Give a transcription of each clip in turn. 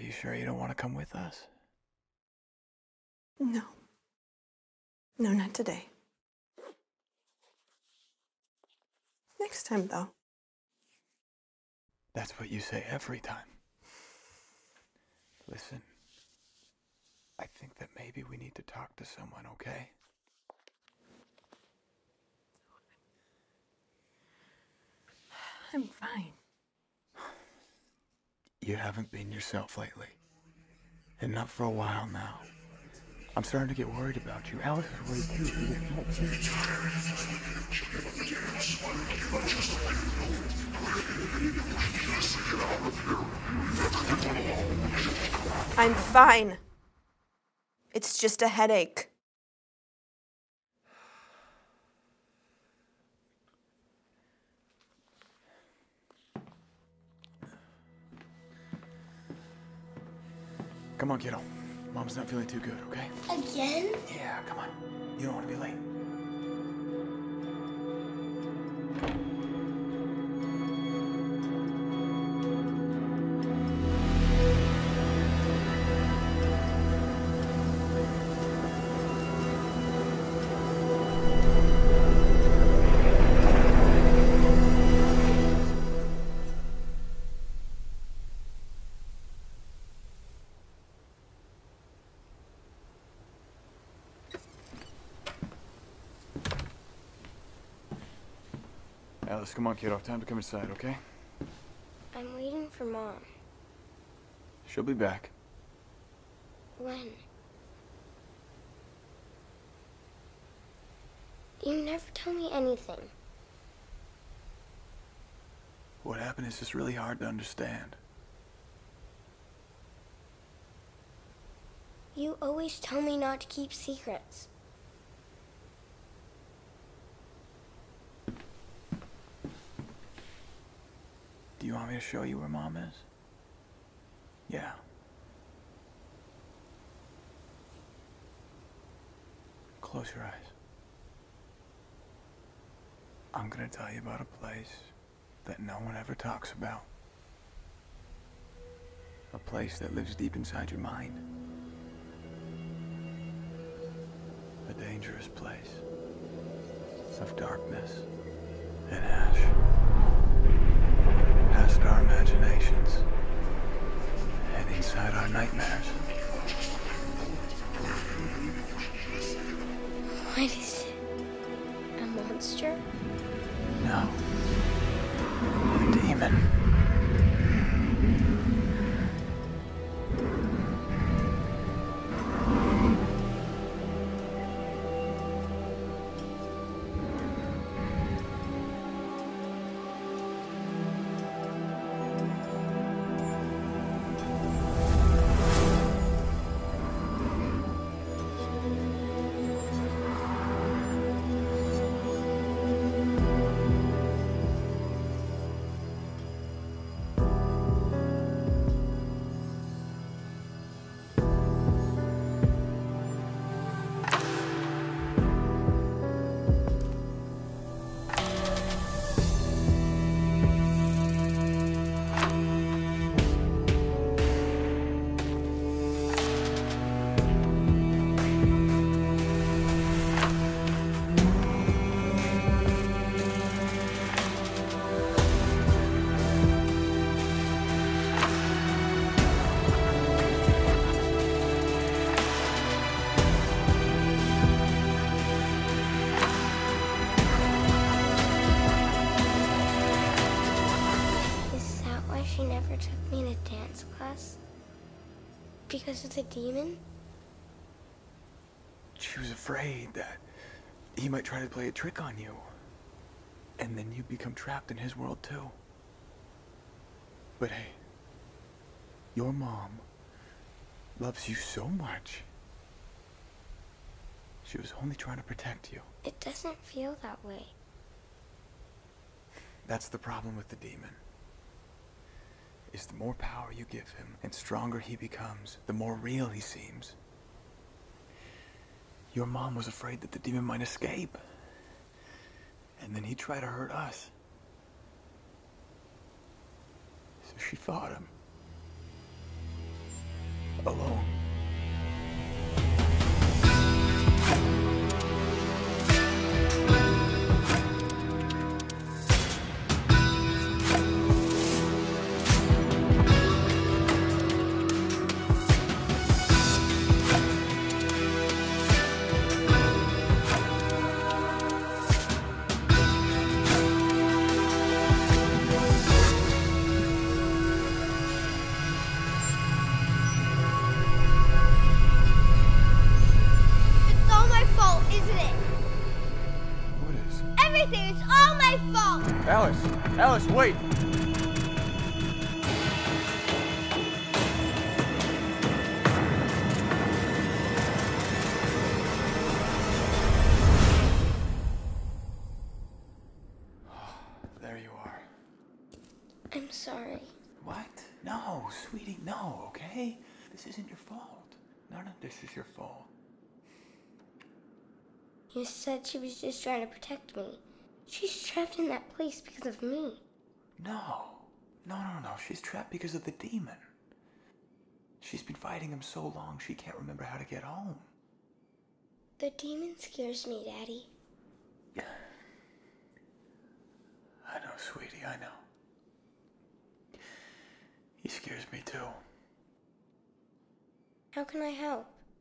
you sure you don't want to come with us? No. No, not today. Next time, though. That's what you say every time. Listen, I think that maybe we need to talk to someone, okay? I'm fine. You haven't been yourself lately. And not for a while now. I'm starting to get worried about you. Alex is worried too. I'm fine. It's just a headache. Come on, kiddo. Mom's not feeling too good, okay? Again? Yeah, come on. You don't want to be late. Alice, come on, kiddo. Time to come inside, okay? I'm waiting for Mom. She'll be back. When? You never tell me anything. What happened is just really hard to understand. You always tell me not to keep secrets. Do you want me to show you where Mom is? Yeah. Close your eyes. I'm gonna tell you about a place that no one ever talks about. A place that lives deep inside your mind. A dangerous place of darkness and ash. Past our imaginations and inside our nightmares. What is it? A monster? No. A demon. She never took me to dance class? Because of the demon? She was afraid that he might try to play a trick on you. And then you become trapped in his world too. But hey, your mom loves you so much. She was only trying to protect you. It doesn't feel that way. That's the problem with the demon. Is the more power you give him and stronger he becomes, the more real he seems. Your mom was afraid that the demon might escape. And then he'd try to hurt us. So she fought him. alone. It's all my fault! Alice! Alice, wait! There you are. I'm sorry. What? No, sweetie, no, okay? This isn't your fault. None of this is your fault. You said she was just trying to protect me. She's trapped in that place because of me. No. No. She's trapped because of the demon. She's been fighting him so long she can't remember how to get home. The demon scares me, Daddy. I know, sweetie, I know. He scares me too. How can I help?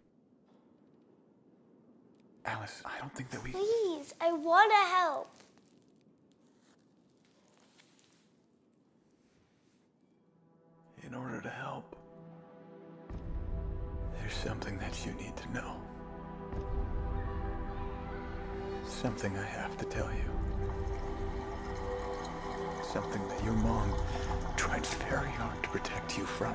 Alice, I don't think that we... Please, I want to help. In order to help, there's something that you need to know. Something I have to tell you. Something that your mom tried very hard to protect you from.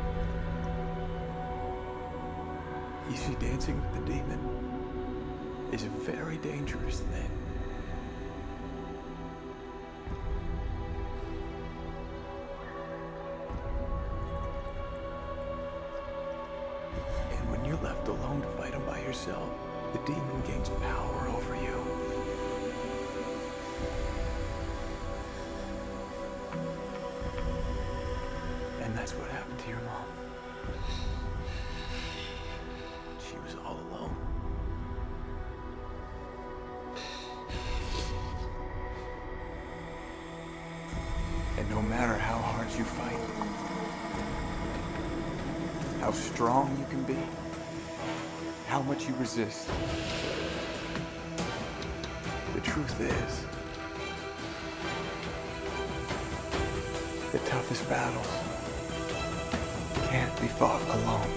You see, dancing with the demon is a very dangerous thing. And when you're left alone to fight him by yourself, the demon gains power over you. And that's what happened to your mom. She was all alone. And no matter how hard you fight, how strong you can be, how much you resist, the truth is, the toughest battles can't be fought alone.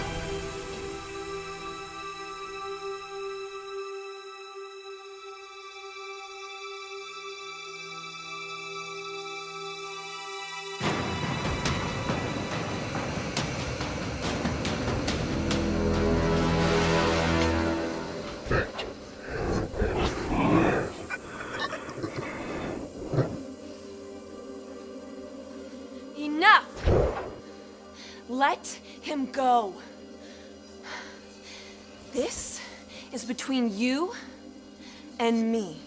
Enough! Let him go. This is between you and me.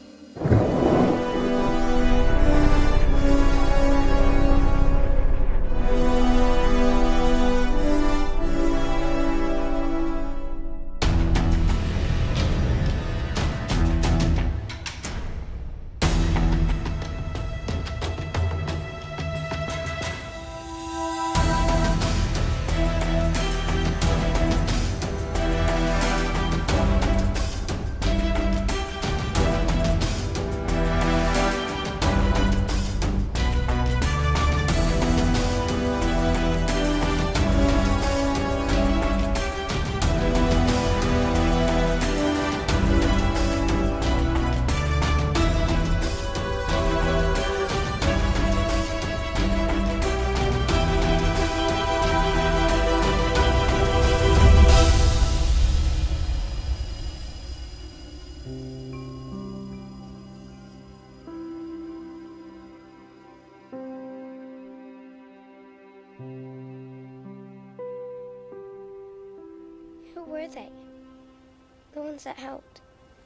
Who were they? The ones that helped.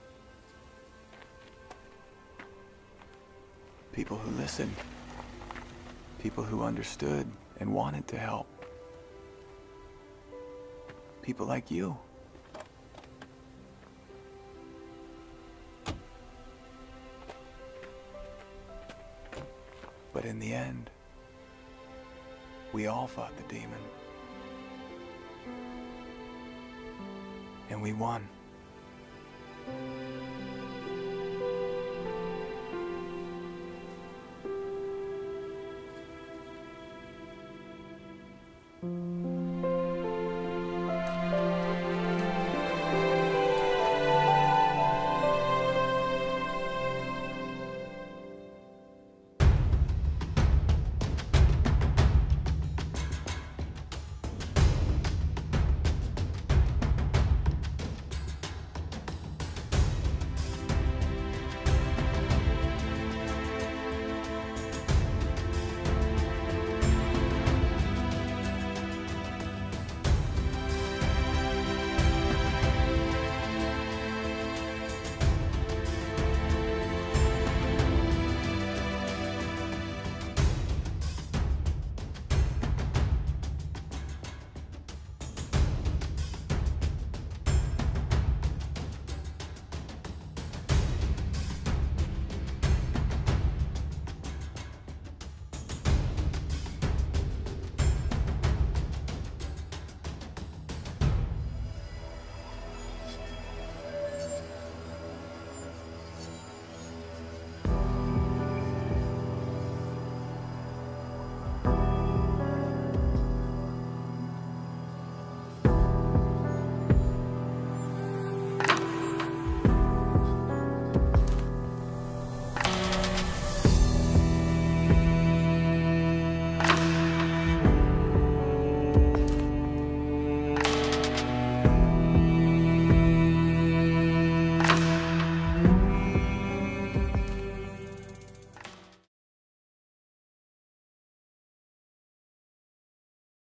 People who listened. People who understood and wanted to help. People like you. But in the end, we all fought the demon. And we won.